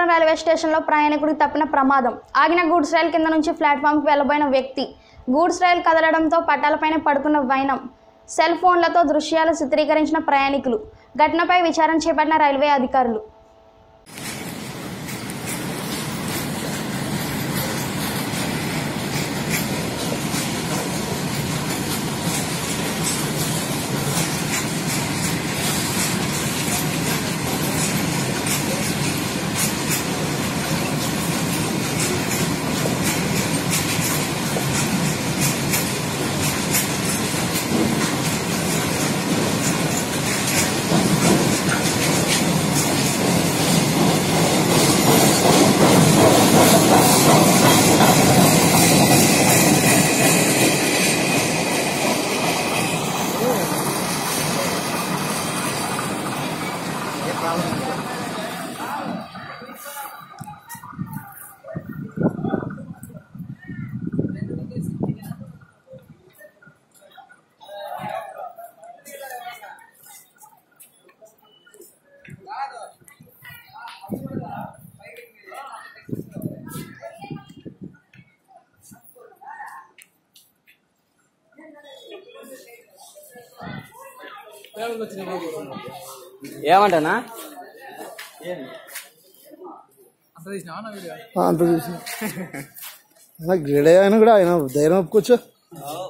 Bhimavaram railway స్టేషన్లో ప్రయాణికుడికి తప్పిన ప్రమాదం. ఆగిన గూడ్స్ రైలు కింద నుంచి ప్లాట్ఫామ్కి వెళ్లబోయిన వ్యక్తి గూడ్స్ రైలు కదలడంతో పట్టాలపైన పడుకున్న వైనం. సెల్ ఫోన్లతో దృశ్యాలు చిత్రీకరించిన ప్రయాణికులు. ఘటనపై విచారణ చేపట్టిన రైల్వే అధికారులు. ఏమంటానా అంత చూసిన గ్రేడ్ అయ్యాను కూడా ఆయన ధైర్యం ఒప్పుకోవచ్చు.